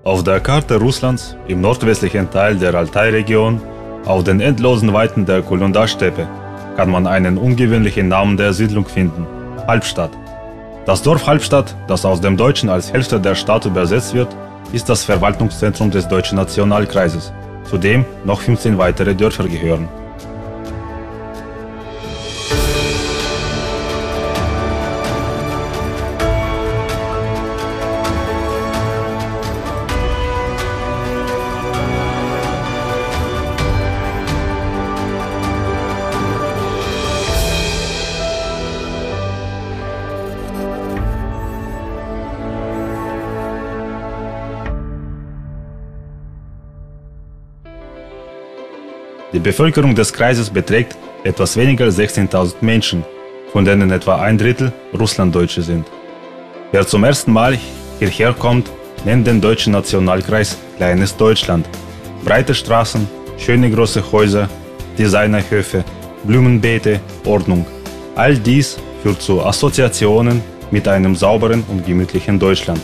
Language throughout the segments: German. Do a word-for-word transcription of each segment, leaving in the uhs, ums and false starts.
Auf der Karte Russlands im nordwestlichen Teil der Altai-Region, auf den endlosen Weiten der Kulundar-Steppe, kann man einen ungewöhnlichen Namen der Siedlung finden: Halbstadt. Das Dorf Halbstadt, das aus dem Deutschen als Hälfte der Stadt übersetzt wird, ist das Verwaltungszentrum des Deutschen Nationalkreises, zu dem noch fünfzehn weitere Dörfer gehören. Die Bevölkerung des Kreises beträgt etwas weniger als sechzehntausend Menschen, von denen etwa ein Drittel Russlanddeutsche sind. Wer zum ersten Mal hierher kommt, nennt den Deutschen Nationalkreis Kleines Deutschland. Breite Straßen, schöne große Häuser, Designerhöfe, Blumenbeete, Ordnung. All dies führt zu Assoziationen mit einem sauberen und gemütlichen Deutschland.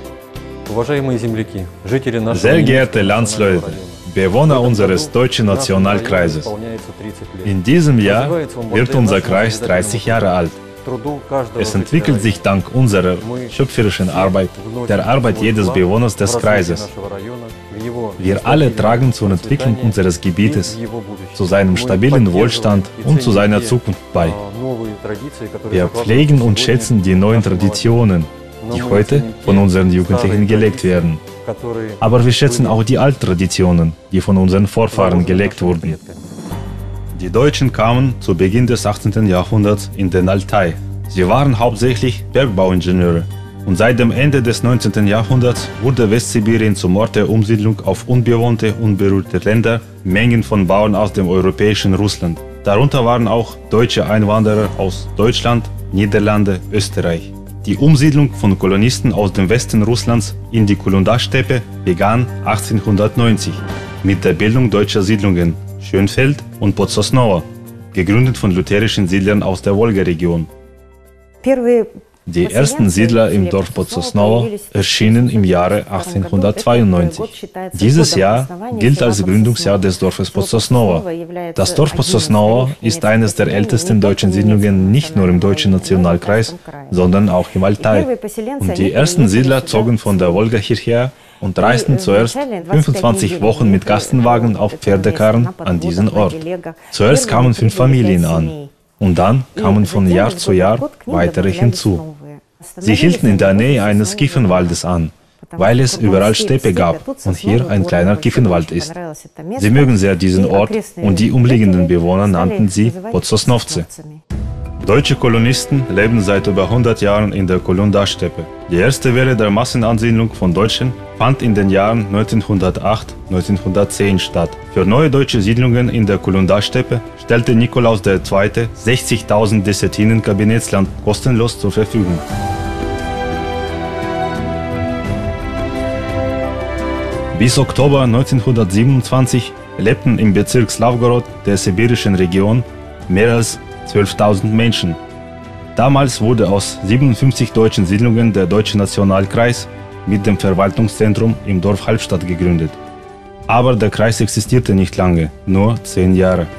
Sehr geehrte Landsleute, Bewohner unseres Deutschen Nationalkreises. In diesem Jahr wird unser Kreis dreißig Jahre alt. Es entwickelt sich dank unserer schöpferischen Arbeit, der Arbeit jedes Bewohners des Kreises. Wir alle tragen zur Entwicklung unseres Gebietes, zu seinem stabilen Wohlstand und zu seiner Zukunft bei. Wir pflegen und schätzen die neuen Traditionen, die heute von unseren Jugendlichen gelegt werden. Aber wir schätzen auch die alten Traditionen, die von unseren Vorfahren gelegt wurden. Die Deutschen kamen zu Beginn des achtzehnten Jahrhunderts in den Altai. Sie waren hauptsächlich Bergbauingenieure. Und seit dem Ende des neunzehnten Jahrhunderts wurde Westsibirien zum Ort der Umsiedlung auf unbewohnte, unberührte Länder, Mengen von Bauern aus dem europäischen Russland. Darunter waren auch deutsche Einwanderer aus Deutschland, Niederlande, Österreich. Die Umsiedlung von Kolonisten aus dem Westen Russlands in die Kulundar-Steppe begann achtzehnhundertneunzig mit der Bildung deutscher Siedlungen Schönfeld und Podsosnowa, gegründet von lutherischen Siedlern aus der Wolga-Region. Die ersten Siedler im Dorf Podsosnowa erschienen im Jahre achtzehnhundertzweiundneunzig. Dieses Jahr gilt als Gründungsjahr des Dorfes Podsosnowa. Das Dorf Podsosnowa ist eines der ältesten deutschen Siedlungen nicht nur im Deutschen Nationalkreis, sondern auch im Altai. Und die ersten Siedler zogen von der Wolga hierher und reisten zuerst fünfundzwanzig Wochen mit Kastenwagen auf Pferdekarren an diesen Ort. Zuerst kamen fünf Familien an. Und dann kamen von Jahr zu Jahr weitere hinzu. Sie hielten in der Nähe eines Kiefernwaldes an, weil es überall Steppe gab und hier ein kleiner Kiefernwald ist. Sie mögen sehr diesen Ort und die umliegenden Bewohner nannten sie Podsosnowce. Deutsche Kolonisten leben seit über hundert Jahren in der Kulundar-Steppe. Die erste Welle der Massenansiedlung von Deutschen fand in den Jahren neunzehnhundertacht bis neunzehnhundertzehn statt. Für neue deutsche Siedlungen in der Kulundar-Steppe stellte Nikolaus der Zweite sechzigtausend Dessetinen Kabinettsland kostenlos zur Verfügung. Bis Oktober neunzehnhundertsiebenundzwanzig lebten im Bezirk Slawgorod der sibirischen Region mehr als zwölftausend Menschen. Damals wurde aus siebenundfünfzig deutschen Siedlungen der Deutsche Nationalkreis mit dem Verwaltungszentrum im Dorf Halbstadt gegründet. Aber der Kreis existierte nicht lange, nur zehn Jahre.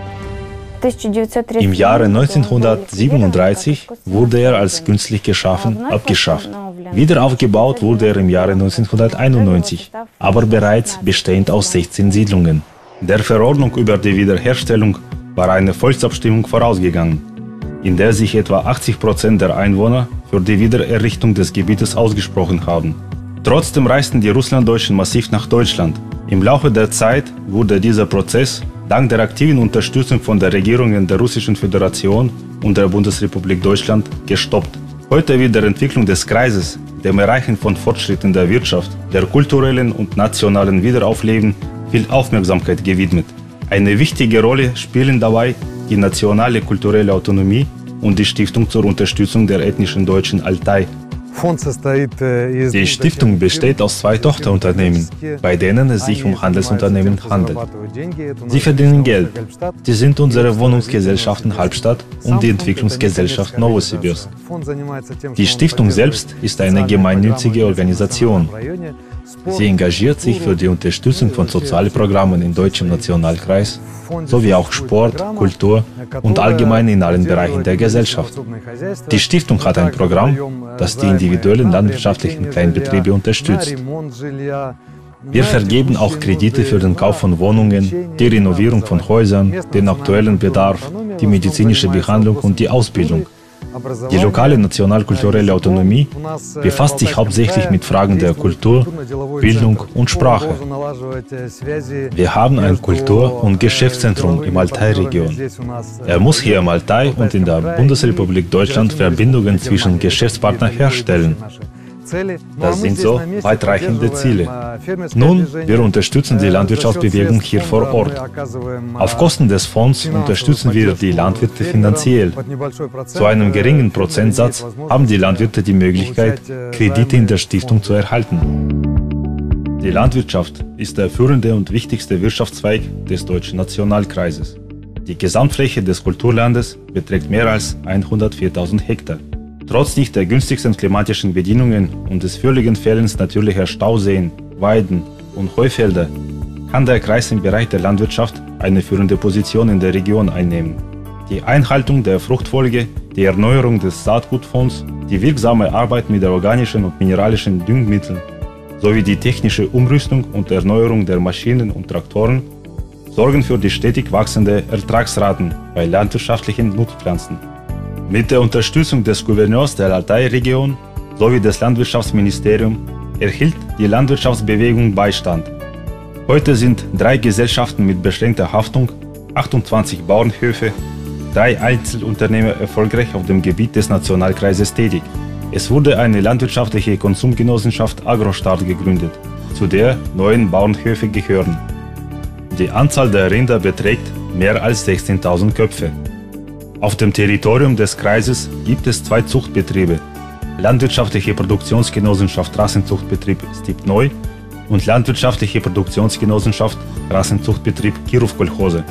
Im Jahre neunzehnhundertsiebenunddreißig wurde er als künstlich geschaffen abgeschafft. Wieder aufgebaut wurde er im Jahre neunzehnhunderteinundneunzig, aber bereits bestehend aus sechzehn Siedlungen. Der Verordnung über die Wiederherstellung war eine Volksabstimmung vorausgegangen, in der sich etwa achtzig Prozent der Einwohner für die Wiedererrichtung des Gebietes ausgesprochen haben. Trotzdem reisten die Russlanddeutschen massiv nach Deutschland. Im Laufe der Zeit wurde dieser Prozess dank der aktiven Unterstützung von der Regierungen der Russischen Föderation und der Bundesrepublik Deutschland gestoppt. Heute wird der Entwicklung des Kreises, dem Erreichen von Fortschritten der Wirtschaft, der kulturellen und nationalen Wiederaufleben viel Aufmerksamkeit gewidmet. Eine wichtige Rolle spielen dabei die nationale kulturelle Autonomie und die Stiftung zur Unterstützung der ethnischen Deutschen Altai. Die Stiftung besteht aus zwei Tochterunternehmen, bei denen es sich um Handelsunternehmen handelt. Sie verdienen Geld. Sie sind unsere Wohnungsgesellschaften Halbstadt und die Entwicklungsgesellschaft Novosibirsk. Die Stiftung selbst ist eine gemeinnützige Organisation. Sie engagiert sich für die Unterstützung von Sozialprogrammen im Deutschen Nationalkreis sowie auch Sport, Kultur und allgemein in allen Bereichen der Gesellschaft. Die Stiftung hat ein Programm, das die individuellen landwirtschaftlichen Kleinbetriebe unterstützt. Wir vergeben auch Kredite für den Kauf von Wohnungen, die Renovierung von Häusern, den aktuellen Bedarf, die medizinische Behandlung und die Ausbildung. Die lokale nationalkulturelle Autonomie befasst sich hauptsächlich mit Fragen der Kultur, Bildung und Sprache. Wir haben ein Kultur- und Geschäftszentrum im Altai-Region. Er muss hier im Altai und in der Bundesrepublik Deutschland Verbindungen zwischen Geschäftspartnern herstellen. Das sind so weitreichende Ziele. Nun, wir unterstützen die Landwirtschaftsbewegung hier vor Ort. Auf Kosten des Fonds unterstützen wir die Landwirte finanziell. Zu einem geringen Prozentsatz haben die Landwirte die Möglichkeit, Kredite in der Stiftung zu erhalten. Die Landwirtschaft ist der führende und wichtigste Wirtschaftszweig des Deutschen Nationalkreises. Die Gesamtfläche des Kulturlandes beträgt mehr als hundertviertausend Hektar. Trotz nicht der günstigsten klimatischen Bedingungen und des völligen Fehlens natürlicher Stauseen, Weiden und Heufelder kann der Kreis im Bereich der Landwirtschaft eine führende Position in der Region einnehmen. Die Einhaltung der Fruchtfolge, die Erneuerung des Saatgutfonds, die wirksame Arbeit mit organischen und mineralischen Düngemitteln sowie die technische Umrüstung und Erneuerung der Maschinen und Traktoren sorgen für die stetig wachsende Ertragsraten bei landwirtschaftlichen Nutzpflanzen. Mit der Unterstützung des Gouverneurs der Altai-Region sowie des Landwirtschaftsministeriums erhielt die Landwirtschaftsbewegung Beistand. Heute sind drei Gesellschaften mit beschränkter Haftung, achtundzwanzig Bauernhöfe, drei Einzelunternehmer erfolgreich auf dem Gebiet des Nationalkreises tätig. Es wurde eine landwirtschaftliche Konsumgenossenschaft Agrostart gegründet, zu der neun Bauernhöfe gehören. Die Anzahl der Rinder beträgt mehr als sechzehntausend Köpfe. Auf dem Territorium des Kreises gibt es zwei Zuchtbetriebe, Landwirtschaftliche Produktionsgenossenschaft Rassenzuchtbetrieb Stipnoi und Landwirtschaftliche Produktionsgenossenschaft Rassenzuchtbetrieb Kirov-Kolchose.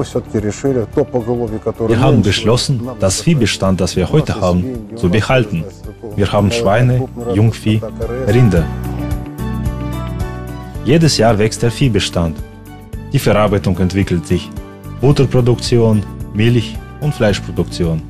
Wir haben beschlossen, das Viehbestand, das wir heute haben, zu behalten. Wir haben Schweine, Jungvieh, Rinder. Jedes Jahr wächst der Viehbestand. Die Verarbeitung entwickelt sich. Butterproduktion, Milch und Fleischproduktion.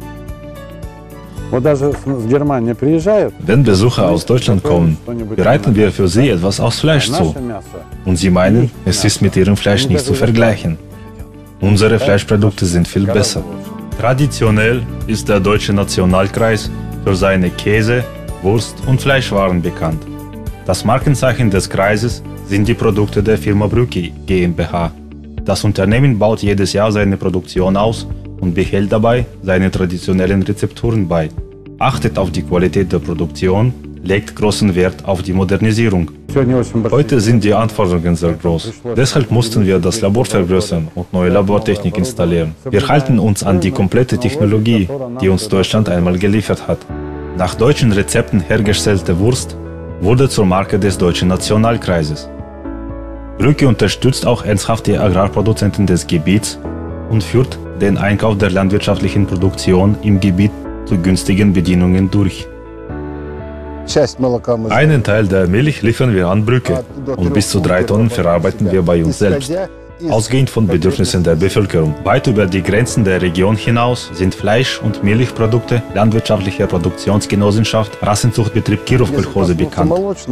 Wenn Besucher aus Deutschland kommen, bereiten wir für sie etwas aus Fleisch zu. Und sie meinen, es ist mit ihrem Fleisch nicht zu vergleichen. Unsere Fleischprodukte sind viel besser. Traditionell ist der Deutsche Nationalkreis für seine Käse-, Wurst- und Fleischwaren bekannt. Das Markenzeichen des Kreises sind die Produkte der Firma Brücki GmbH. Das Unternehmen baut jedes Jahr seine Produktion aus und behält dabei seine traditionellen Rezepturen bei, achtet auf die Qualität der Produktion, legt großen Wert auf die Modernisierung. Heute sind die Anforderungen sehr groß. Deshalb mussten wir das Labor vergrößern und neue Labortechnik installieren. Wir halten uns an die komplette Technologie, die uns Deutschland einmal geliefert hat. Nach deutschen Rezepten hergestellte Wurst wurde zur Marke des Deutschen Nationalkreises. Brücki unterstützt auch ernsthaft die Agrarproduzenten des Gebiets und führt den Einkauf der landwirtschaftlichen Produktion im Gebiet zu günstigen Bedingungen durch. Einen Teil der Milch liefern wir an Brücke und bis zu drei Tonnen verarbeiten wir bei uns selbst. Ausgehend von Bedürfnissen der Bevölkerung. Weit über die Grenzen der Region hinaus sind Fleisch- und Milchprodukte landwirtschaftlicher Produktionsgenossenschaft Rassenzuchtbetrieb Kirov-Kolchose bekannt.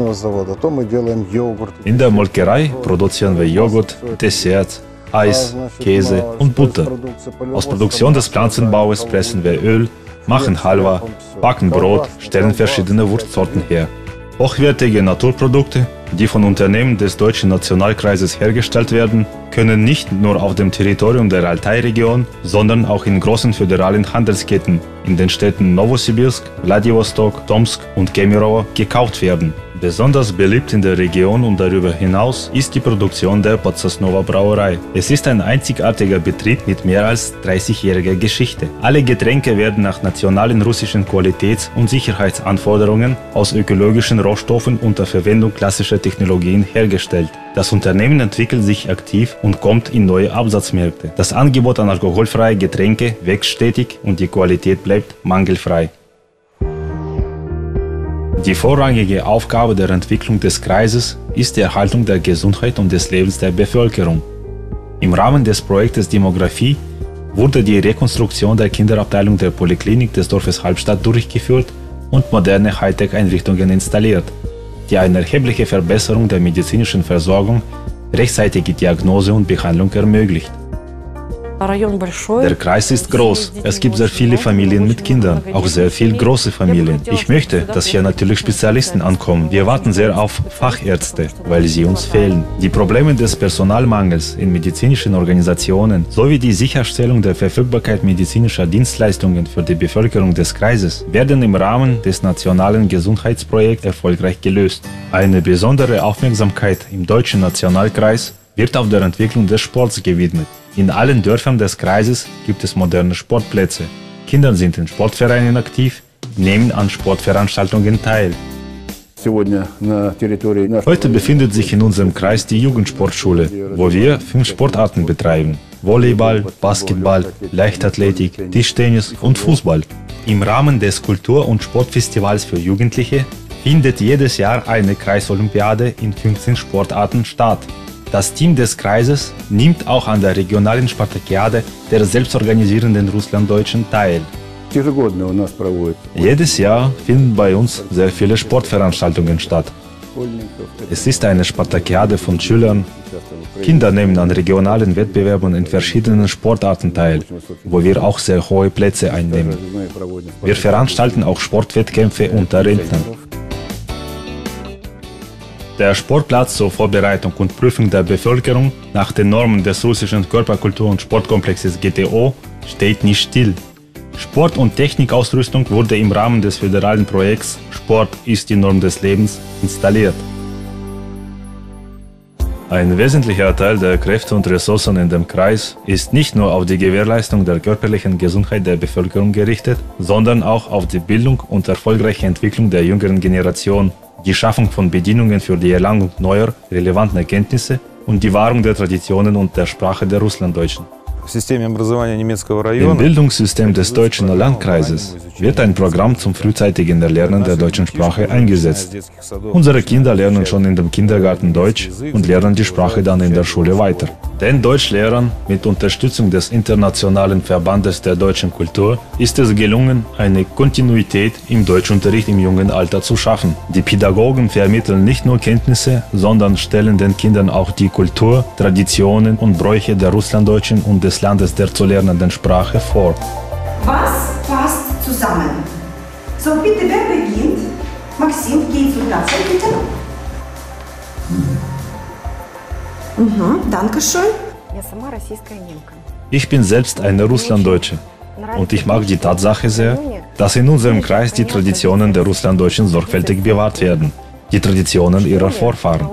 In der Molkerei produzieren wir Joghurt, Desserts, Eis, Käse und Butter. Aus Produktion des Pflanzenbaues pressen wir Öl, machen Halva, backen Brot, stellen verschiedene Wurstsorten her. Hochwertige Naturprodukte, die von Unternehmen des Deutschen Nationalkreises hergestellt werden, können nicht nur auf dem Territorium der Altai-Region, sondern auch in großen föderalen Handelsketten in den Städten Nowosibirsk, Wladiwostok, Tomsk und Kemerovo gekauft werden. Besonders beliebt in der Region und darüber hinaus ist die Produktion der Podsosnowa Brauerei. Es ist ein einzigartiger Betrieb mit mehr als dreißigjähriger Geschichte. Alle Getränke werden nach nationalen russischen Qualitäts- und Sicherheitsanforderungen aus ökologischen Rohstoffen unter Verwendung klassischer Technologien hergestellt. Das Unternehmen entwickelt sich aktiv und kommt in neue Absatzmärkte. Das Angebot an alkoholfreie Getränke wächst stetig und die Qualität bleibt mangelfrei. Die vorrangige Aufgabe der Entwicklung des Kreises ist die Erhaltung der Gesundheit und des Lebens der Bevölkerung. Im Rahmen des Projektes Demographie wurde die Rekonstruktion der Kinderabteilung der Poliklinik des Dorfes Halbstadt durchgeführt und moderne Hightech-Einrichtungen installiert, die eine erhebliche Verbesserung der medizinischen Versorgung, rechtzeitige Diagnose und Behandlung ermöglicht. Der Kreis ist groß. Es gibt sehr viele Familien mit Kindern, auch sehr viele große Familien. Ich möchte, dass hier natürlich Spezialisten ankommen. Wir warten sehr auf Fachärzte, weil sie uns fehlen. Die Probleme des Personalmangels in medizinischen Organisationen sowie die Sicherstellung der Verfügbarkeit medizinischer Dienstleistungen für die Bevölkerung des Kreises werden im Rahmen des nationalen Gesundheitsprojekts erfolgreich gelöst. Eine besondere Aufmerksamkeit im Deutschen Nationalkreis wird auf der Entwicklung des Sports gewidmet. In allen Dörfern des Kreises gibt es moderne Sportplätze. Kinder sind in Sportvereinen aktiv, nehmen an Sportveranstaltungen teil. Heute befindet sich in unserem Kreis die Jugendsportschule, wo wir fünf Sportarten betreiben: Volleyball, Basketball, Leichtathletik, Tischtennis und Fußball. Im Rahmen des Kultur- und Sportfestivals für Jugendliche findet jedes Jahr eine Kreisolympiade in fünfzehn Sportarten statt. Das Team des Kreises nimmt auch an der regionalen Spartakiade der selbstorganisierenden Russlanddeutschen teil. Jedes Jahr finden bei uns sehr viele Sportveranstaltungen statt. Es ist eine Spartakiade von Schülern. Kinder nehmen an regionalen Wettbewerben in verschiedenen Sportarten teil, wo wir auch sehr hohe Plätze einnehmen. Wir veranstalten auch Sportwettkämpfe unter Rentnern. Der Sportplatz zur Vorbereitung und Prüfung der Bevölkerung nach den Normen des russischen Körperkultur- und Sportkomplexes G T O steht nicht still. Sport- und Technikausrüstung wurde im Rahmen des föderalen Projekts Sport ist die Norm des Lebens installiert. Ein wesentlicher Teil der Kräfte und Ressourcen in dem Kreis ist nicht nur auf die Gewährleistung der körperlichen Gesundheit der Bevölkerung gerichtet, sondern auch auf die Bildung und erfolgreiche Entwicklung der jüngeren Generation, die Schaffung von Bedingungen für die Erlangung neuer, relevanter Erkenntnisse und die Wahrung der Traditionen und der Sprache der Russlanddeutschen. Im Bildungssystem des deutschen Landkreises wird ein Programm zum frühzeitigen Erlernen der deutschen Sprache eingesetzt. Unsere Kinder lernen schon in dem Kindergarten Deutsch und lernen die Sprache dann in der Schule weiter. Den Deutschlehrern mit Unterstützung des Internationalen Verbandes der deutschen Kultur ist es gelungen, eine Kontinuität im Deutschunterricht im jungen Alter zu schaffen. Die Pädagogen vermitteln nicht nur Kenntnisse, sondern stellen den Kindern auch die Kultur, Traditionen und Bräuche der Russlanddeutschen und des Landes der zu lernenden Sprache vor. Was passt zusammen? So, bitte, wer beginnt? Maxim, geh zu Platz, bitte. Mhm, danke schön. Ich bin selbst eine Russlanddeutsche und ich mag die Tatsache sehr, dass in unserem Kreis die Traditionen der Russlanddeutschen sorgfältig bewahrt werden. Die Traditionen ihrer Vorfahren.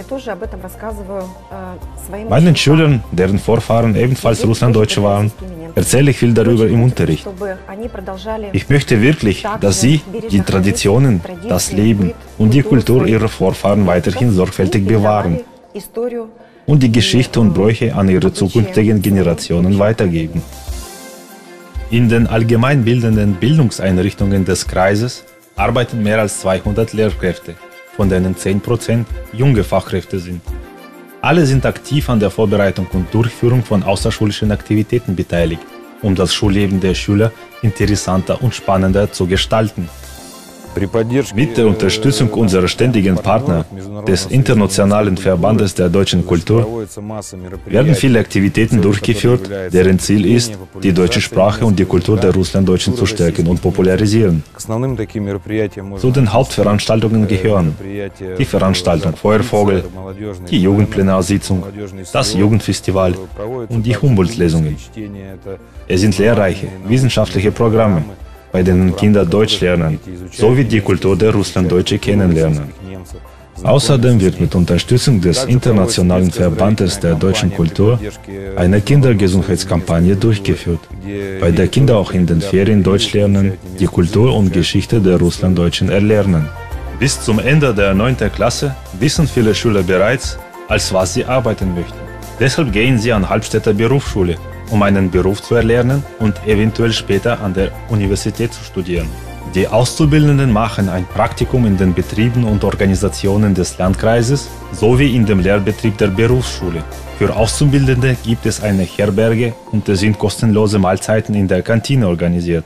Meinen Schülern, deren Vorfahren ebenfalls Russlanddeutsche waren, erzähle ich viel darüber im Unterricht. Ich möchte wirklich, dass sie die Traditionen, das Leben und die Kultur ihrer Vorfahren weiterhin sorgfältig bewahren und die Geschichte und Bräuche an ihre zukünftigen Generationen weitergeben. In den allgemeinbildenden Bildungseinrichtungen des Kreises arbeiten mehr als zweihundert Lehrkräfte, von denen zehn Prozent junge Fachkräfte sind. Alle sind aktiv an der Vorbereitung und Durchführung von außerschulischen Aktivitäten beteiligt, um das Schulleben der Schüler interessanter und spannender zu gestalten. Mit der Unterstützung unserer ständigen Partner, des Internationalen Verbandes der deutschen Kultur, werden viele Aktivitäten durchgeführt, deren Ziel ist, die deutsche Sprache und die Kultur der Russlanddeutschen zu stärken und popularisieren. Zu den Hauptveranstaltungen gehören die Veranstaltung Feuervogel, die Jugendplenarsitzung, das Jugendfestival und die Humboldt-Lesungen. Es sind lehrreiche, wissenschaftliche Programme, bei denen Kinder Deutsch lernen, sowie die Kultur der Russlanddeutsche kennenlernen. Außerdem wird mit Unterstützung des Internationalen Verbandes der deutschen Kultur eine Kindergesundheitskampagne durchgeführt, bei der Kinder auch in den Ferien Deutsch lernen, die Kultur und Geschichte der Russlanddeutschen erlernen. Bis zum Ende der neunten Klasse wissen viele Schüler bereits, als was sie arbeiten möchten. Deshalb gehen sie an Halbstädter Berufsschule, um einen Beruf zu erlernen und eventuell später an der Universität zu studieren. Die Auszubildenden machen ein Praktikum in den Betrieben und Organisationen des Landkreises sowie in dem Lehrbetrieb der Berufsschule. Für Auszubildende gibt es eine Herberge und es sind kostenlose Mahlzeiten in der Kantine organisiert.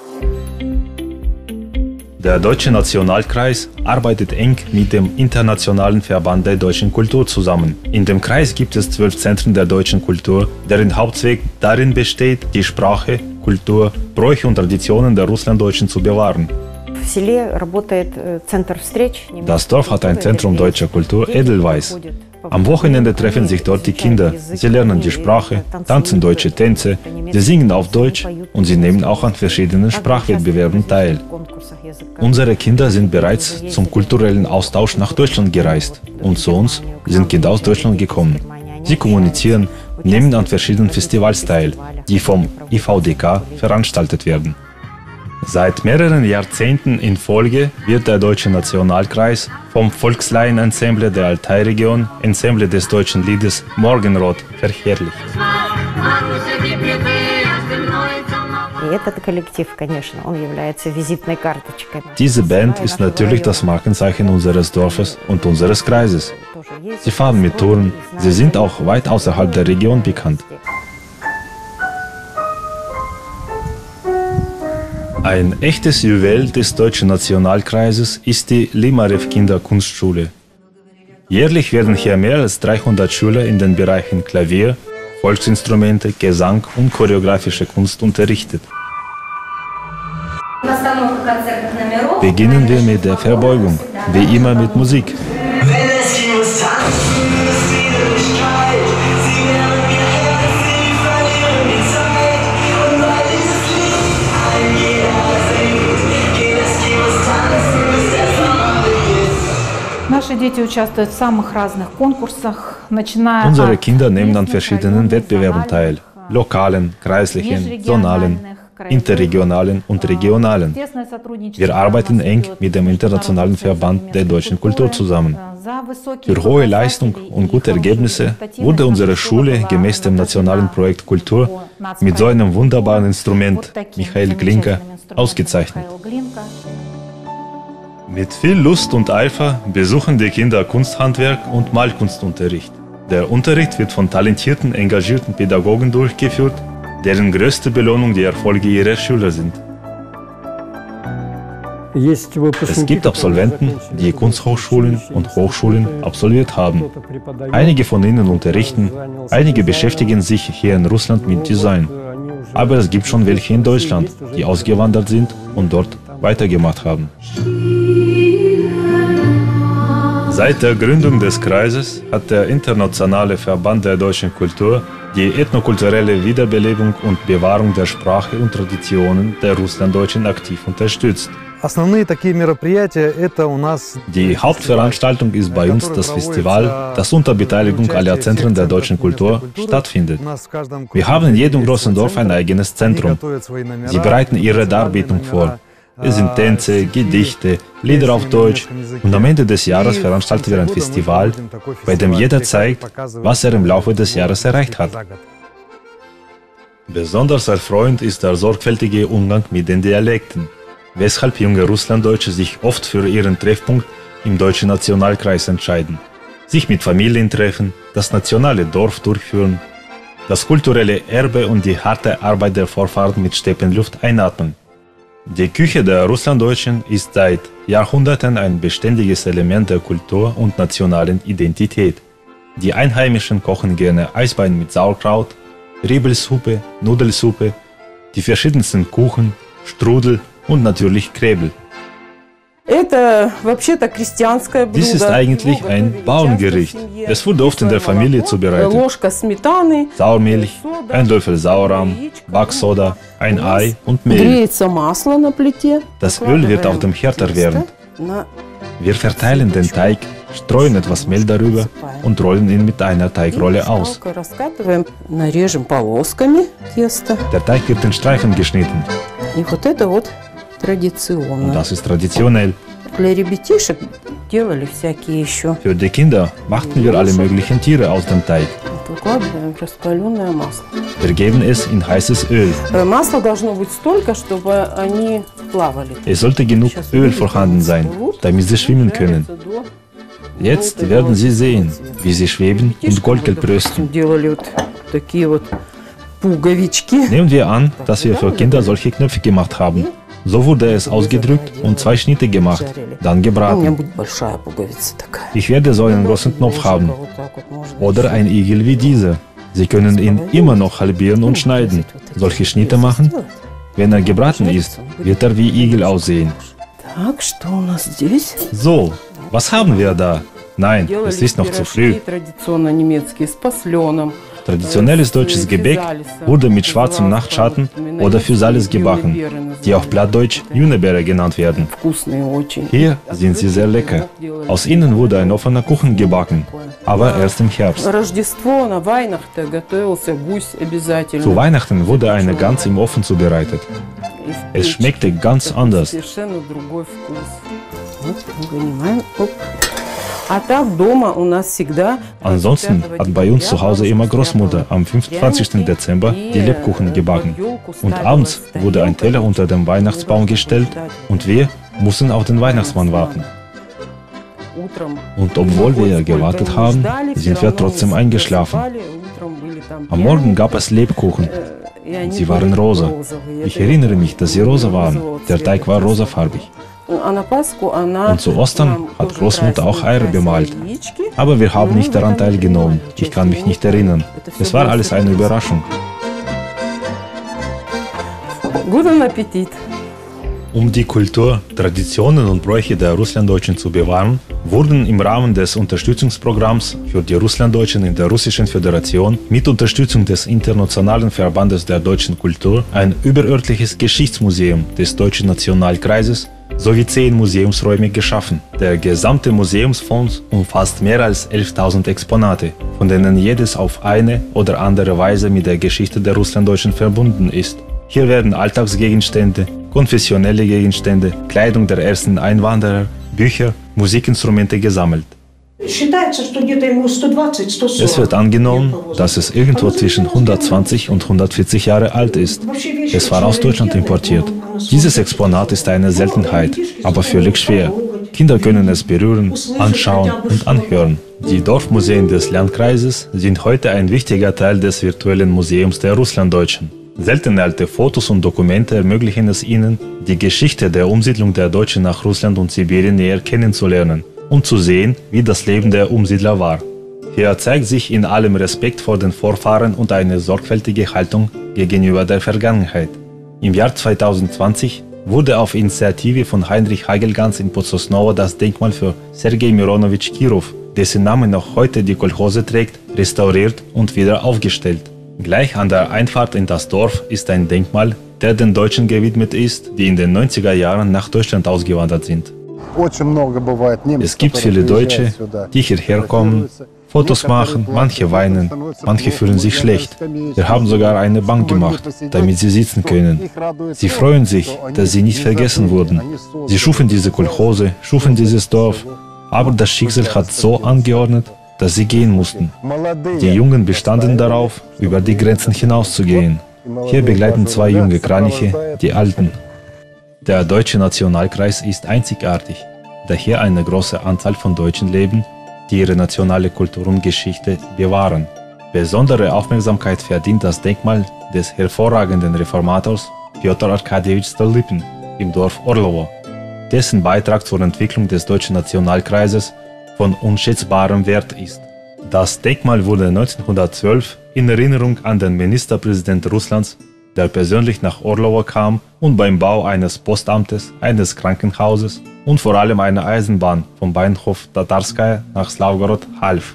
Der Deutsche Nationalkreis arbeitet eng mit dem Internationalen Verband der Deutschen Kultur zusammen. In dem Kreis gibt es zwölf Zentren der deutschen Kultur, deren Hauptzweck darin besteht, die Sprache, Kultur, Bräuche und Traditionen der Russlanddeutschen zu bewahren. Das Dorf hat ein Zentrum deutscher Kultur, Edelweiß. Am Wochenende treffen sich dort die Kinder. Sie lernen die Sprache, tanzen deutsche Tänze, sie singen auf Deutsch und sie nehmen auch an verschiedenen Sprachwettbewerben teil. Unsere Kinder sind bereits zum kulturellen Austausch nach Deutschland gereist und zu uns sind Kinder aus Deutschland gekommen. Sie kommunizieren, nehmen an verschiedenen Festivals teil, die vom I V D K veranstaltet werden. Seit mehreren Jahrzehnten in Folge wird der Deutsche Nationalkreis vom Volkslaienensemble der Altai-Region, Ensemble des deutschen Liedes Morgenrot, verherrlicht. Diese Band ist natürlich das Markenzeichen unseres Dorfes und unseres Kreises. Sie fahren mit Touren, sie sind auch weit außerhalb der Region bekannt. Ein echtes Juwel des Deutschen Nationalkreises ist die Limarew-Kinderkunstschule. Jährlich werden hier mehr als dreihundert Schüler in den Bereichen Klavier, Volksinstrumente, Gesang und choreografische Kunst unterrichtet. Beginnen wir mit der Verbeugung, wie immer mit Musik. Unsere Kinder nehmen an verschiedenen Wettbewerben teil, lokalen, kreislichen, zonalen, interregionalen und regionalen. Wir arbeiten eng mit dem Internationalen Verband der deutschen Kultur zusammen. Für hohe Leistung und gute Ergebnisse wurde unsere Schule gemäß dem nationalen Projekt Kultur mit so einem wunderbaren Instrument, Michael Glinka, ausgezeichnet. Mit viel Lust und Eifer besuchen die Kinder Kunsthandwerk und Malkunstunterricht. Der Unterricht wird von talentierten, engagierten Pädagogen durchgeführt, deren größte Belohnung die Erfolge ihrer Schüler sind. Es gibt Absolventen, die Kunsthochschulen und Hochschulen absolviert haben. Einige von ihnen unterrichten, einige beschäftigen sich hier in Russland mit Design. Aber es gibt schon welche in Deutschland, die ausgewandert sind und dort weitergemacht haben. Seit der Gründung des Kreises hat der Internationale Verband der deutschen Kultur die ethnokulturelle Wiederbelebung und Bewahrung der Sprache und Traditionen der Russlanddeutschen aktiv unterstützt. Die Hauptveranstaltung ist bei uns das Festival, das unter Beteiligung aller Zentren der deutschen Kultur stattfindet. Wir haben in jedem großen Dorf ein eigenes Zentrum. Sie bereiten ihre Darbietung vor. Es sind Tänze, Gedichte, Lieder auf Deutsch und am Ende des Jahres veranstalten wir ein Festival, bei dem jeder zeigt, was er im Laufe des Jahres erreicht hat. Besonders erfreuend ist der sorgfältige Umgang mit den Dialekten, weshalb junge Russlanddeutsche sich oft für ihren Treffpunkt im Deutschen Nationalkreis entscheiden, sich mit Familien treffen, das nationale Dorf durchführen, das kulturelle Erbe und die harte Arbeit der Vorfahren mit Steppenluft einatmen. Die Küche der Russlanddeutschen ist seit Jahrhunderten ein beständiges Element der Kultur und nationalen Identität. Die Einheimischen kochen gerne Eisbein mit Sauerkraut, Riebelsuppe, Nudelsuppe, die verschiedensten Kuchen, Strudel und natürlich Krebel. Dies ist eigentlich ein Bauerngericht. Es wurde oft in der Familie zubereitet. Sauermilch, ein Löffel Sauerrahm, Backsoda, ein Ei und Mehl. Das Öl wird auf dem Herd erwärmt. Wir verteilen den Teig, streuen etwas Mehl darüber und rollen ihn mit einer Teigrolle aus. Der Teig wird in Streifen geschnitten. Und das ist traditionell. Für die Kinder machten wir alle möglichen Tiere aus dem Teig. Wir geben es in heißes Öl. Es sollte genug Öl vorhanden sein, damit sie schwimmen können. Jetzt werden Sie sehen, wie sie schweben und Goldgelb rösten. Nehmen wir an, dass wir für Kinder solche Knöpfe gemacht haben. So wurde es ausgedrückt und zwei Schnitte gemacht, dann gebraten. Ich werde so einen großen Knopf haben. Oder ein Igel wie dieser. Sie können ihn immer noch halbieren und schneiden. Solche Schnitte machen. Wenn er gebraten ist, wird er wie Igel aussehen. So, was haben wir da? Nein, es ist noch zu früh. Traditionelles deutsches Gebäck wurde mit schwarzem Nachtschatten oder Physalis gebacken, die auf Plattdeutsch Jünebeere genannt werden. Hier sind sie sehr lecker. Aus ihnen wurde ein offener Kuchen gebacken, aber erst im Herbst. Zu Weihnachten wurde eine Gans im Ofen zubereitet. Es schmeckte ganz anders. Ansonsten hat bei uns zu Hause immer Großmutter am fünfundzwanzigsten Dezember die Lebkuchen gebacken. Und abends wurde ein Teller unter dem Weihnachtsbaum gestellt und wir mussten auf den Weihnachtsmann warten. Und obwohl wir gewartet haben, sind wir trotzdem eingeschlafen. Am Morgen gab es Lebkuchen. Sie waren rosa. Ich erinnere mich, dass sie rosa waren. Der Teig war rosafarbig. Und zu Ostern hat Großmutter auch Eier bemalt. Aber wir haben nicht daran teilgenommen. Ich kann mich nicht erinnern. Es war alles eine Überraschung. Guten Appetit! Um die Kultur, Traditionen und Bräuche der Russlanddeutschen zu bewahren, wurden im Rahmen des Unterstützungsprogramms für die Russlanddeutschen in der Russischen Föderation mit Unterstützung des Internationalen Verbandes der deutschen Kultur ein überörtliches Geschichtsmuseum des Deutschen Nationalkreises sowie zehn Museumsräume geschaffen. Der gesamte Museumsfonds umfasst mehr als elftausend Exponate, von denen jedes auf eine oder andere Weise mit der Geschichte der Russlanddeutschen verbunden ist. Hier werden Alltagsgegenstände, konfessionelle Gegenstände, Kleidung der ersten Einwanderer, Bücher, Musikinstrumente gesammelt. Es wird angenommen, dass es irgendwo zwischen hundertzwanzig und hundertvierzig Jahre alt ist. Es war aus Deutschland importiert. Dieses Exponat ist eine Seltenheit, aber völlig schwer. Kinder können es berühren, anschauen und anhören. Die Dorfmuseen des Landkreises sind heute ein wichtiger Teil des virtuellen Museums der Russlanddeutschen. Seltene alte Fotos und Dokumente ermöglichen es ihnen, die Geschichte der Umsiedlung der Deutschen nach Russland und Sibirien näher kennenzulernen und zu sehen, wie das Leben der Umsiedler war. Hier zeigt sich in allem Respekt vor den Vorfahren und eine sorgfältige Haltung gegenüber der Vergangenheit. Im Jahr zweitausendzwanzig wurde auf Initiative von Heinrich Hagelgans in Podsosnowo das Denkmal für Sergei Mironowitsch Kirov, dessen Name noch heute die Kolchose trägt, restauriert und wieder aufgestellt. Gleich an der Einfahrt in das Dorf ist ein Denkmal, der den Deutschen gewidmet ist, die in den neunziger Jahren nach Deutschland ausgewandert sind. Es gibt viele Deutsche, die hierher kommen, Fotos machen, manche weinen, manche fühlen sich schlecht. Wir haben sogar eine Bank gemacht, damit sie sitzen können. Sie freuen sich, dass sie nicht vergessen wurden. Sie schufen diese Kolchose, schufen dieses Dorf, aber das Schicksal hat so angeordnet, dass sie gehen mussten. Die Jungen bestanden darauf, über die Grenzen hinauszugehen. Hier begleiten zwei junge Kraniche die Alten. Der Deutsche Nationalkreis ist einzigartig, da hier eine große Anzahl von Deutschen leben, die ihre nationale Kultur und Geschichte bewahren. Besondere Aufmerksamkeit verdient das Denkmal des hervorragenden Reformators Pjotr Arkadjewitsch Stolypin im Dorf Orlowo, dessen Beitrag zur Entwicklung des Deutschen Nationalkreises von unschätzbarem Wert ist. Das Denkmal wurde neunzehnhundertzwölf in Erinnerung an den Ministerpräsident Russlands, der persönlich nach Orlowo kam und beim Bau eines Postamtes, eines Krankenhauses und vor allem einer Eisenbahn vom Bahnhof Tatarskaya nach Slawgorod half.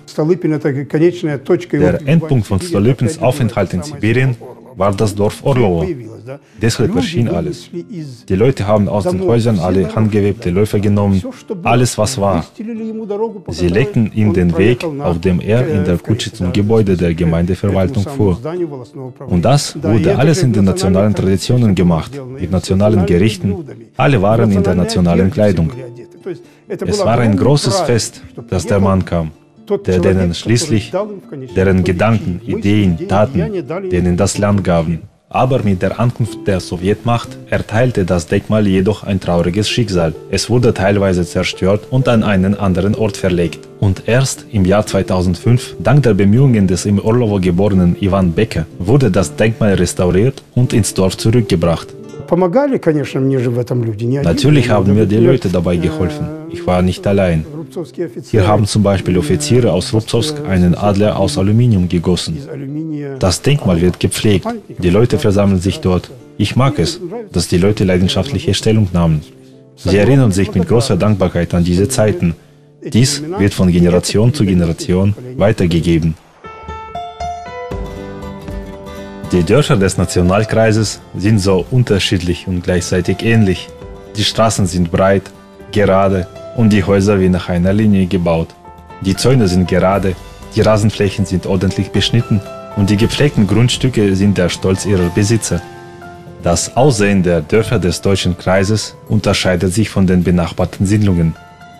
Der Endpunkt von Stolypins Aufenthalt in Sibirien war das Dorf Orlowo. Deshalb erschien alles. Die Leute haben aus den Häusern alle handgewebte Läufe genommen, alles was war. Sie legten ihm den Weg, auf dem er in der Kutsche zum Gebäude der Gemeindeverwaltung fuhr. Und das wurde alles in den nationalen Traditionen gemacht, mit nationalen Gerichten. Alle waren in der nationalen Kleidung. Es war ein großes Fest, dass der Mann kam. der denen schließlich deren Gedanken, Ideen, Taten, denen das Land gaben. Aber mit der Ankunft der Sowjetmacht erteilte das Denkmal jedoch ein trauriges Schicksal. Es wurde teilweise zerstört und an einen anderen Ort verlegt. Und erst im Jahr zweitausendfünf, dank der Bemühungen des im Orlowo geborenen Iwan Becker, wurde das Denkmal restauriert und ins Dorf zurückgebracht. Natürlich haben mir die Leute dabei geholfen. Ich war nicht allein. Hier haben zum Beispiel Offiziere aus Rubcowsk einen Adler aus Aluminium gegossen. Das Denkmal wird gepflegt. Die Leute versammeln sich dort. Ich mag es, dass die Leute leidenschaftliche Stellung nahmen. Sie erinnern sich mit großer Dankbarkeit an diese Zeiten. Dies wird von Generation zu Generation weitergegeben. Die Dörfer des Nationalkreises sind so unterschiedlich und gleichzeitig ähnlich. Die Straßen sind breit, gerade und die Häuser wie nach einer Linie gebaut. Die Zäune sind gerade, die Rasenflächen sind ordentlich beschnitten und die gepflegten Grundstücke sind der Stolz ihrer Besitzer. Das Aussehen der Dörfer des deutschen Kreises unterscheidet sich von den benachbarten Siedlungen.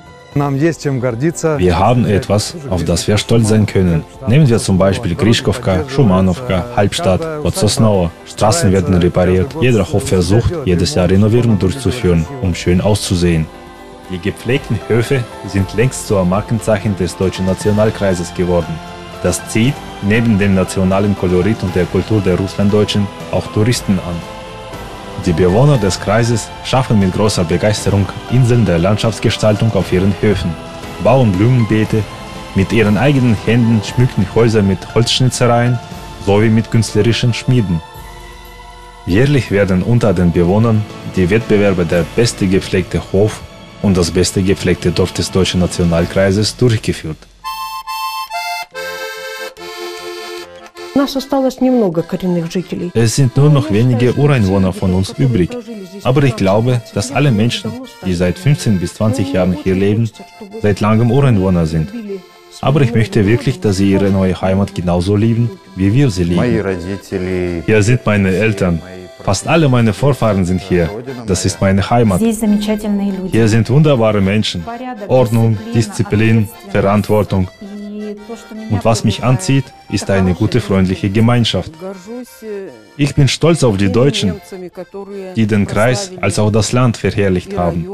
Wir haben etwas, auf das wir stolz sein können. Nehmen wir zum Beispiel Grischkowka, Schumanowka, Halbstadt, Podsosnowo. Straßen werden repariert, jeder Hof versucht, jedes Jahr Renovierung durchzuführen, um schön auszusehen. Die gepflegten Höfe sind längst zur Markenzeichen des deutschen Nationalkreises geworden. Das zieht, neben dem nationalen Kolorit und der Kultur der Russlanddeutschen, auch Touristen an. Die Bewohner des Kreises schaffen mit großer Begeisterung Inseln der Landschaftsgestaltung auf ihren Höfen, bauen Blumenbeete, mit ihren eigenen Händen schmücken Häuser mit Holzschnitzereien sowie mit künstlerischen Schmieden. Jährlich werden unter den Bewohnern die Wettbewerbe der beste gepflegte Hof und das beste gepflegte Dorf des deutschen Nationalkreises durchgeführt. Es sind nur noch wenige Ureinwohner von uns übrig. Aber ich glaube, dass alle Menschen, die seit fünfzehn bis zwanzig Jahren hier leben, seit langem Ureinwohner sind. Aber ich möchte wirklich, dass sie ihre neue Heimat genauso lieben, wie wir sie lieben. Hier sind meine Eltern. Fast alle meine Vorfahren sind hier. Das ist meine Heimat. Hier sind wunderbare Menschen. Ordnung, Disziplin, Verantwortung. Und was mich anzieht, ist eine gute, freundliche Gemeinschaft. Ich bin stolz auf die Deutschen, die den Kreis als auch das Land verherrlicht haben.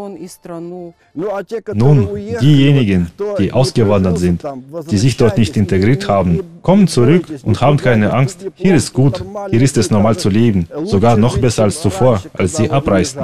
Nun, diejenigen, die ausgewandert sind, die sich dort nicht integriert haben, kommen zurück und haben keine Angst. Hier ist gut, hier ist es normal zu leben, sogar noch besser als zuvor, als sie abreisten.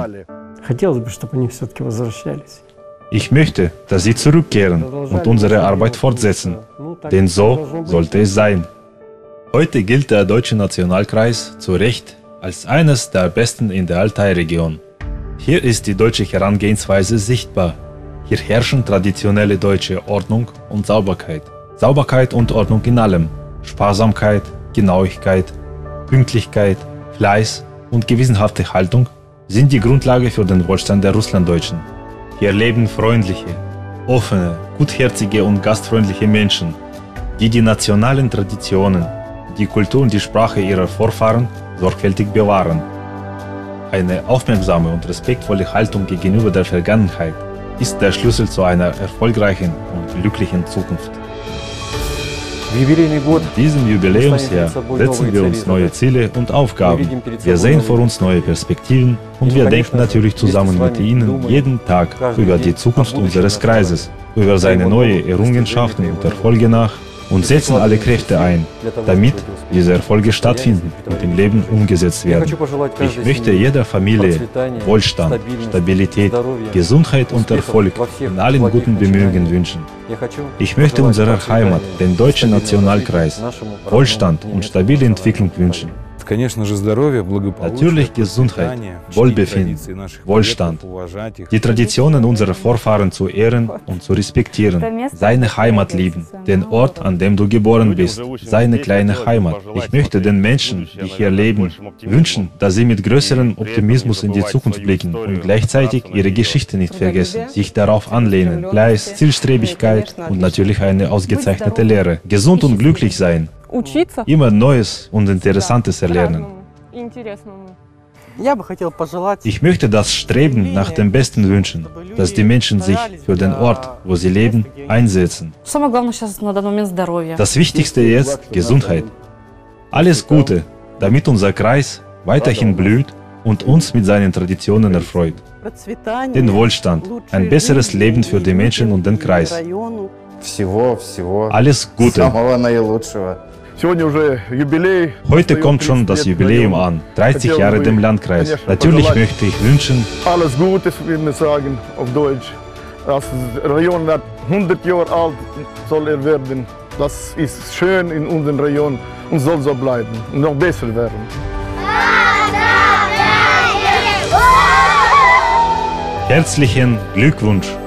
Ich möchte, dass sie zurückkehren und unsere Arbeit fortsetzen, denn so sollte es sein. Heute gilt der Deutsche Nationalkreis zu Recht als eines der besten in der Altai-Region. Hier ist die deutsche Herangehensweise sichtbar. Hier herrschen traditionelle deutsche Ordnung und Sauberkeit. Sauberkeit und Ordnung in allem. Sparsamkeit, Genauigkeit, Pünktlichkeit, Fleiß und gewissenhafte Haltung sind die Grundlage für den Wohlstand der Russlanddeutschen. Hier leben freundliche, offene, gutherzige und gastfreundliche Menschen, die die nationalen Traditionen, die Kultur und die Sprache ihrer Vorfahren sorgfältig bewahren. Eine aufmerksame und respektvolle Haltung gegenüber der Vergangenheit ist der Schlüssel zu einer erfolgreichen und glücklichen Zukunft. In diesem Jubiläumsjahr setzen wir uns neue Ziele und Aufgaben. Wir sehen vor uns neue Perspektiven und wir denken natürlich zusammen mit Ihnen jeden Tag über die Zukunft unseres Kreises, über seine neue Errungenschaften und Erfolge nach und setzen alle Kräfte ein, damit diese Erfolge stattfinden und im Leben umgesetzt werden. Ich möchte jeder Familie Wohlstand, Stabilität, Gesundheit und Erfolg in allen guten Bemühungen wünschen. Ich möchte unserer Heimat, dem Deutschen Nationalkreis, Wohlstand und stabile Entwicklung wünschen. Natürlich Gesundheit, Wohlbefinden, Wohlstand, die Traditionen unserer Vorfahren zu ehren und zu respektieren, seine Heimat lieben, den Ort, an dem du geboren bist, seine kleine Heimat. Ich möchte den Menschen, die hier leben, wünschen, dass sie mit größerem Optimismus in die Zukunft blicken und gleichzeitig ihre Geschichte nicht vergessen, sich darauf anlehnen, Fleiß, Zielstrebigkeit und natürlich eine ausgezeichnete Lehre. Gesund und glücklich sein. Immer Neues und Interessantes erlernen. Ich möchte das Streben nach dem Besten wünschen, dass die Menschen sich für den Ort, wo sie leben, einsetzen. Das Wichtigste ist Gesundheit. Alles Gute, damit unser Kreis weiterhin blüht und uns mit seinen Traditionen erfreut. Den Wohlstand, ein besseres Leben für die Menschen und den Kreis. Alles Gute. Heute kommt schon das Jubiläum an, dreißig Jahre dem Landkreis. Natürlich möchte ich wünschen, alles Gute, würde man sagen, auf Deutsch. Das Region wird hundert Jahre alt, soll er werden. Das ist schön in unserer Region und soll so bleiben und noch besser werden. Herzlichen Glückwunsch!